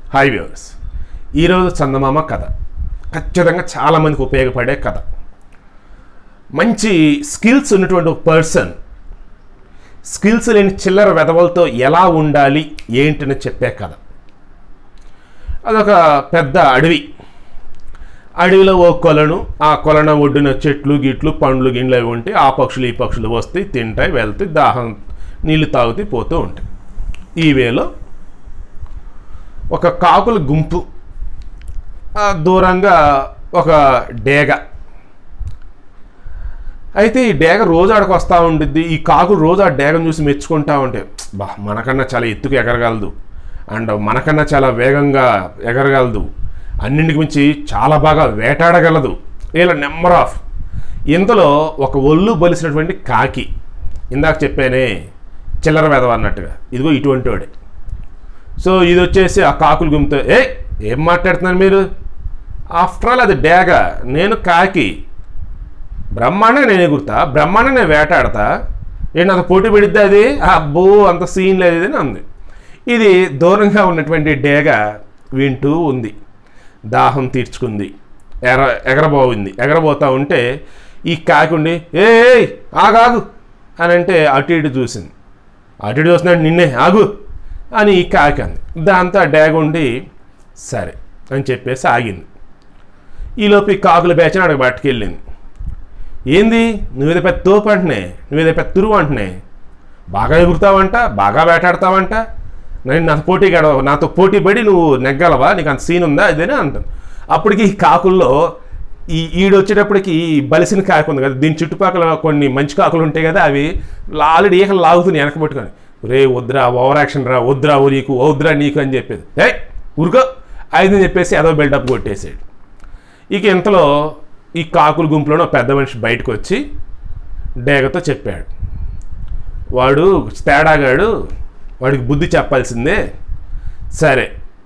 Hi viewers, ఈరోజు చందమామ కథ ఖచ్చితంగా చాలామందికి ఉపయోగపడే కథ. మంచి స్కిల్స్ ఉన్నటువంటి ఒక పర్సన్ స్కిల్స్ లేని చిల్లర వెధవలతో ఎలా ఉండాలి ఏంటని చెప్పే కథ. అదొక పెద్ద అడవిలో ఓ కొలను, ఆ కొలన ఒడ్డున చెట్లు గిట్లు పండ్లు గిండ్లు అవి ఉంటే ఆ పక్షులు ఈ పక్షులు వస్తాయి, తింటాయి, వెళ్తాయి, దాహం నీళ్ళు తాగుతాయి, పోతూ ఉంటాయి. ఈ వేలో ఒక కాకుల గుంపు, దూరంగా ఒక డేగ. అయితే ఈ డేగ రోజు ఆడికి వస్తూ ఉంటుంది. ఈ కాకులు రోజు ఆ డేగను చూసి మెచ్చుకుంటూ ఉంటాయి. మనకన్నా చాలా ఎత్తుకు ఎగరగలదు, అండ్ మనకన్నా చాలా వేగంగా ఎగరగలదు, అన్నింటికి మించి చాలా బాగా వేటాడగలదు, ఇలా నెంబర్ ఆఫ్. ఇంతలో ఒక ఒళ్ళు బలిసినటువంటి కాకి, ఇందాక చెప్పానే చిల్లర వెధవ అన్నట్టుగా, ఇదిగో ఇటువంటి వాడే. సో ఇది వచ్చేసి ఆ కాకులు గుంపుతో, ఏం మాట్లాడుతున్నారు మీరు? ఆఫ్టర్ ఆల్ అది డేగ, నేను కాకి, బ్రహ్మాండంగా నేను ఎగురుతా, బ్రహ్మాండంగా నేను వేటాడతా, ఏంటి అంత పోటీ పెడిద్దా అది? అబ్బో అంత సీన్ లేదు అని అంది. ఇది దూరంగా ఉన్నటువంటి డేగ వింటూ ఉంది. దాహం తీర్చుకుంది, ఎగరబోతూ ఉంటే ఈ కాకి ఉండి ఆగాగు అని అంటే అటు ఇటు చూసింది. అటు ఇటు చూస్తున్నాడు, నిన్నే ఆగు అని ఈ కాకి అంది. దాంతో ఆ డేగ ఉండి సరే అని చెప్పేసి ఆగింది. ఈలోపు ఈ కాకుల బ్యాచ్ని అక్కడికి పట్టుకెళ్ళింది. ఏంది నువ్వేదో పెద్ద తోపు అంటున్నాయి, నువ్వేదో పెద్ద తురువు అంటున్నాయి, బాగా ఎగురుతావంట, బాగా వేటాడతావంట, నాతో పోటీ పడి నువ్వు నెగ్గలవా, నీకు అంత సీన్ ఉందా ఇదేనా అంటాను. అప్పటికి ఈ కాకుల్లో ఈడొచ్చేటప్పటికి బలిసిన కాకు ఉంది కదా, దీని చుట్టుపక్కల కొన్ని మంచి కాకులు ఉంటాయి కదా, అవి ఆల్రెడీ ఈకలు లాగుతున్నాయి వెనక పట్టుకొని. రే వద్దురా, ఓవర్ యాక్షన్ రా, వద్దురా నీకు, వద్దురా నీకు అని చెప్పేది. ఉరుకో అయిదని చెప్పేసి ఏదో బిల్డప్ కొట్టేసాడు. ఇక ఇంతలో ఈ కాకుల గుంపులోనే ఒక పెద్ద మనిషి బయటకు వచ్చి డేగతో చెప్పాడు, వాడు తేడాగాడు, వాడికి బుద్ధి చెప్పాల్సిందే, సరే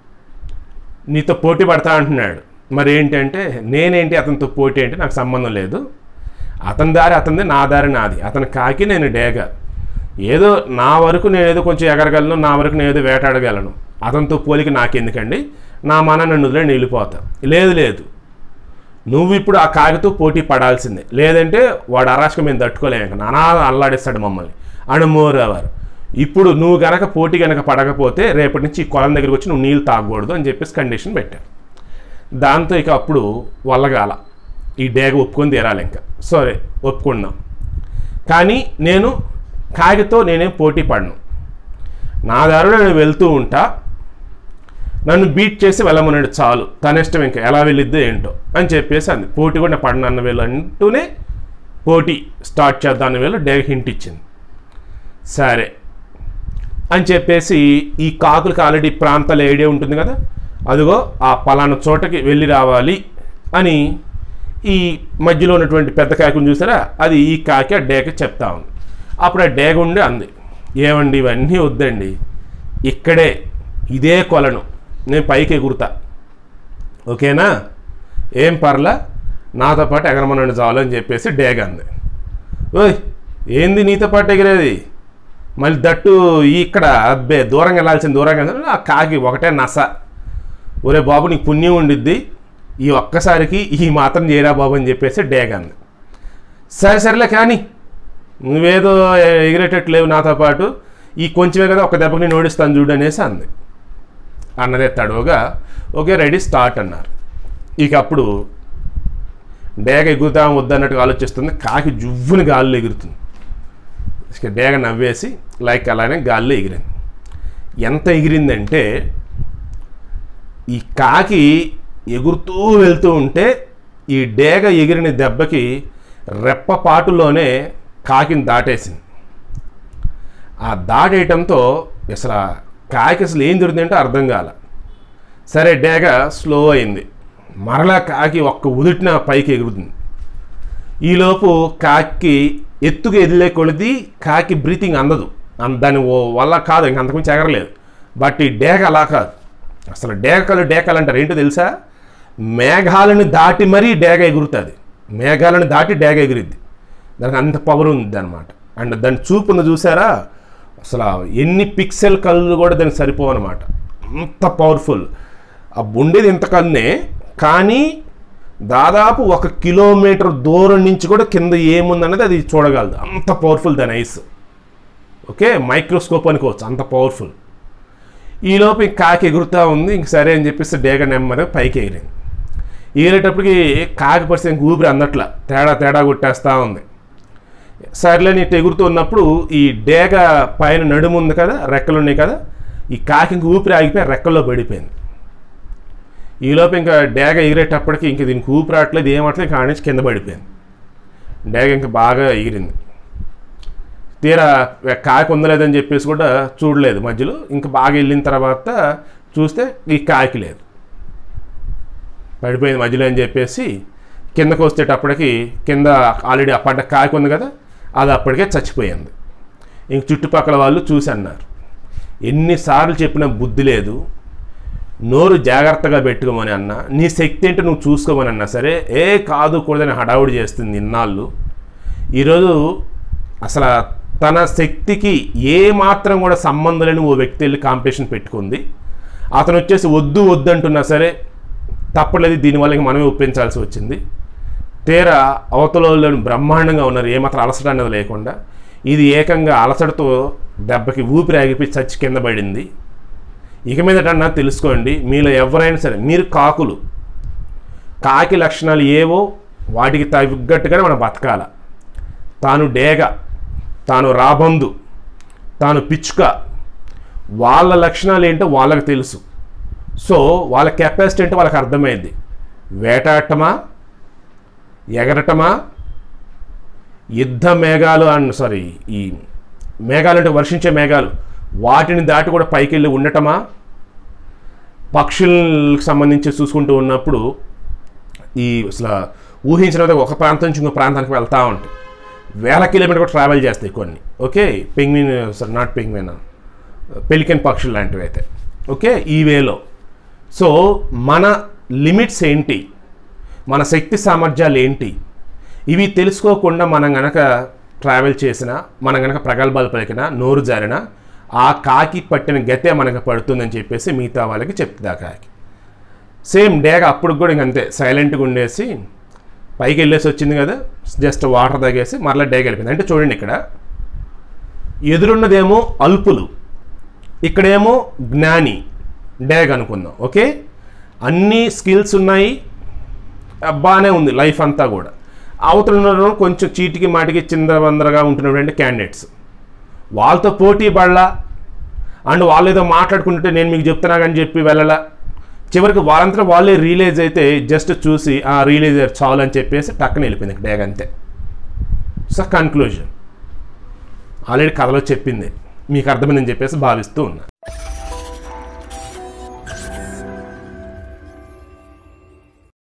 నీతో పోటీ పడతా అంటున్నాడు, మరి ఏంటంటే నేనేంటి అతనితో పోటీ అంటే నాకు సంబంధం లేదు, అతని దారి అతనిది, నా దారి నాది, అతని కాకి నేను డేగ, ఏదో నా వరకు నేనేదో కొంచెం ఎగరగలను, నా వరకు నేనేదో వేటాడగలను, అతనితో పోలిక నాకెందుకండి, నా నన్ను వదిలే వెళ్ళిపోతా. లేదు నువ్వు ఇప్పుడు ఆ కాకితో పోటీ పడాల్సిందే, లేదంటే వాడు అరాచకం మేము తట్టుకోలేము, నానా అల్లాడిస్తాడు మమ్మల్ని అని మోరేవారు. ఇప్పుడు నువ్వు గనక పోటీ కనుక పడకపోతే రేపటి నుంచి ఈ కొలం దగ్గరికి వచ్చి నువ్వు నీళ్ళు తాగకూడదు అని చెప్పేసి కండిషన్ పెట్టారు. దాంతో ఇక అప్పుడు వల్లగాల, ఈ డేగ ఒప్పుకొని తీరాలి, ఇంకా సరే ఒప్పుకున్నాం, కానీ నేను కాకితో నేనేం పోటీ పడను, నా దారిలో నేను వెళ్తూ ఉంటా, నన్ను బీట్ చేసి వెళ్ళమన్నాడు చాలు, తన ఇష్టం ఇంకా ఎలా వెళ్ళిద్దో ఏంటో అని చెప్పేసి అంది. పోటీ కూడా పడిన అన్న వేలు అంటూనే పోటీ స్టార్ట్ చేద్దాం అన్న వేలు డేగ హింట్ ఇచ్చింది. సరే అని చెప్పేసి ఈ కాకులకి ఆల్రెడీ ప్రాంతాల ఐడియా ఉంటుంది కదా, అదిగో ఆ పలానా చోటకి వెళ్ళి రావాలి అని ఈ మధ్యలో ఉన్నటువంటి పెద్ద కాకుని చూసారా, అది ఈ కాకి ఆ డేగకి చెప్తా ఉంది. అప్పుడు ఆ డేగ ఉండి అంది, ఏమండి ఇవన్నీ వద్దండి, ఇక్కడే ఇదే కొలను, నేను పైకి ఎగురుతా, ఓకేనా, ఏం పర్లా, నాతో పాటు ఎగరమనండి చాలు అని చెప్పేసి డేగ అంది. ఓయ్ ఏంది నీతో పాటు ఎగిరేది, మళ్ళీ దట్టు ఇక్కడ అబ్బే దూరంగా వెళ్ళాల్సింది, దూరంగా ఆ కాకి ఒకటే నస, ఒరే బాబు నీకు పుణ్యం ఉండిద్ది, ఈ ఒక్కసారికి ఈ మాత్రం చేయరా బాబు అని చెప్పేసి డేగ అంది. సరేలే కానీ నువ్వేదో ఎగిరేటట్టు లేవు నాతో పాటు, ఈ కొంచెమే కదా ఒక దెబ్బకి నేను ఓడిస్తాను చూడు అనేసి అంది. అన్నదే తడవుగా ఓకే రెడీ స్టార్ట్ అన్నారు. ఇక అప్పుడు డేగ ఎగురుతాం వద్దన్నట్టుగా ఆలోచిస్తుంది, కాకి జువ్వుని గాల్లో ఎగురుతుంది. ఇక డేగ నవ్వేసి లైక్ అలానే గాల్లో ఎగిరింది. ఎంత ఎగిరిందంటే ఈ కాకి ఎగురుతూ వెళ్తూ ఉంటే ఈ డేగ ఎగిరిన దెబ్బకి రెప్పపాటులోనే కాకిని దాటేసింది. ఆ దాటేయటంతో అసలు కాకి అసలు ఏం జరుగుతుందంటే అర్థం కాల. సరే డేగ స్లో అయింది, మరలా కాకి ఒక్క ఉదుటిన పైకి ఎగురుతుంది. ఈలోపు కాకి ఎత్తుకు ఎదిలే కొలిది కాకి బ్రీతింగ్ అందదు, దాని వల్ల కాదు, ఇంక అంతకుమించి ఎగరలేదు. బట్ ఈ డేగ అలా కాదు, అసలు డేగలు అంటారు ఏంటో తెలుసా, మేఘాలను దాటి మరీ డేగ ఎగురుతుంది, మేఘాలను దాటి డేగ ఎగిరిద్ది, దానికి అంత పవర్ ఉంది అనమాట. అండ్ దాని చూపును చూసారా, అసలు ఎన్ని పిక్సెల్ కళ్ళు కూడా దానికి సరిపోవన్నమాట, అంత పవర్ఫుల్. ఆ ఉండేది ఇంతకన్నే, కానీ దాదాపు 1 కిలోమీటర్ దూరం నుంచి కూడా కింద ఏముందన్నది అది చూడగలదు. అంత పవర్ఫుల్ దాని ఐస్. ఓకే, మైక్రోస్కోప్ అనుకోవచ్చు, అంత పవర్ఫుల్. ఈలోపు ఇంక కాకి ఎగురుతూ ఉంది. ఇంక సరే అని చెప్పేసి డేగ నెమ్మదిగా పైకి ఎగిరింది. ఎగిరేటప్పటికి కాకి పరిస్థితి ఇంక ఊపిరి అందట్లా, తేడా కొట్టేస్తూ ఉంది. సర్లేని ఇటు ఎగురుతూ ఉన్నప్పుడు ఈ డేగ పైన నడుము ఉంది కదా, రెక్కలు ఉన్నాయి కదా, ఈ కాకి ఇంక ఊపిరి ఆగిపోయి రెక్కల్లో పడిపోయింది. ఈలోపు ఇంకా డేగ ఎగిరేటప్పటికి ఇంక దీనికి ఊపిరి రావట్లేదు, ఏమట్లేదు, ఇంకా నుంచి కింద పడిపోయింది. డేగ ఇంకా బాగా ఎగిరింది. తీరా కాకి ఉందలేదని చెప్పేసి కూడా చూడలేదు మధ్యలో. ఇంకా బాగా వెళ్ళిన తర్వాత చూస్తే ఈ కాకి లేదు, పడిపోయింది మధ్యలో అని చెప్పేసి కిందకు వచ్చేటప్పటికి కింద ఆల్రెడీ పడ్డ కాకి ఉంది కదా, అది అప్పటికే చచ్చిపోయింది. ఇంక చుట్టుపక్కల వాళ్ళు చూసి అన్నారు, ఎన్నిసార్లు చెప్పినా బుద్ధి లేదు, నోరు జాగ్రత్తగా పెట్టుకోమని అన్నా, నీ శక్తి ఏంటో నువ్వు చూసుకోమని అన్నా సరే కాదు కూడదని హడావుడి చేస్తుంది ఇన్నాళ్ళు. ఈరోజు అసలు తన శక్తికి ఏ మాత్రం కూడా సంబంధం లేని ఓ వ్యక్తి వెళ్ళి కాంపిటీషన్ పెట్టుకుంది. అతను వచ్చేసి వద్దు అంటున్నా సరే తప్పలేదు, దీనివల్ల ఇంక మనమే ఒప్పించాల్సి వచ్చింది. తీరా అవతలలో బ్రహ్మాండంగా ఉన్నారు, ఏమాత్రం అలసట అనేది లేకుండా. ఇది ఏకంగా అలసటతో దెబ్బకి ఊపిరి ఆగిపోయి చచ్చి కింద పడింది. ఇక మీదటన్నా తెలుసుకోండి, మీలో ఎవరైనా సరే, మీరు కాకులు, కాకి లక్షణాలు ఏవో వాటికి తగ్గట్టుగానే మనం బతకాల. తాను డేగ, తాను రాబందు, తాను పిచ్చుక, వాళ్ళ లక్షణాలు ఏంటో వాళ్ళకి తెలుసు. సో వాళ్ళ కెపాసిటీ ఏంటో వాళ్ళకి అర్థమైంది. వేటాడటమా, ఎగరటమా, యుద్ధ మేఘాలు ఈ మేఘాలు అంటే వర్షించే మేఘాలు, వాటిని దాటి కూడా పైకి వెళ్ళి ఉండటమా, పక్షులకు సంబంధించి చూసుకుంటూ ఉన్నప్పుడు ఈ అసలు ఊహించిన ఒక ప్రాంతం నుంచి ఇంకో ప్రాంతానికి వెళ్తూ ఉంటాయి. 1000 కిలోమీటర్ కూడా ట్రావెల్ చేస్తాయి కొన్ని. Okay, penguin not penguin, pelican పక్షులు లాంటివి అయితే. ఓకే, ఈ వేలో. సో మన లిమిట్స్ ఏంటి, మన శక్తి సామర్థ్యాలు ఏంటి, ఇవి తెలుసుకోకుండా మనం గనక ట్రావెల్ చేసినా, మనం గనక ప్రగల్భాలు పలికినా, నోరు జారినా, ఆ కాకి పట్టిన గతే మనకు పడుతుందని చెప్పేసి మిగతా వాళ్ళకి చెప్తుంది ఆ కాకి. సేమ్ డేగ అప్పుడు కూడా ఇంకంతే సైలెంట్గా ఉండేసి పైకి వెళ్ళేసి వచ్చింది కదా, జస్ట్ వాటర్ తాగేసి మరలా డేగ వెళ్ళిపోయింది. అంటే చూడండి, ఇక్కడ ఎదురున్నదేమో అల్పులు, ఇక్కడేమో జ్ఞాని డేగ అనుకుందాం. ఓకే, అన్ని స్కిల్స్ ఉన్నాయి, బాగానే ఉంది లైఫ్ అంతా కూడా. అవతల కొంచెం చీటికి మాటికి చిందవందరగా ఉంటున్నటువంటి క్యాండిడేట్స్, వాళ్ళతో పోటీ పడలా, అండ్ వాళ్ళు ఏదో మాట్లాడుకుంటుంటే నేను మీకు చెప్తున్నా కానీ చెప్పి వెళ్ళలా. చివరికి వాళ్ళంతా వాళ్ళే రియలైజ్ అయితే జస్ట్ చూసి రియలైజ్ చాలు అని చెప్పేసి టక్కన వెళ్ళిపోయింది డేగ, అంతే. సో కన్క్లూజన్ ఆల్రెడీ కథలో చెప్పింది, మీకు అర్థమైందని చెప్పేసి భావిస్తూ ఉన్నా.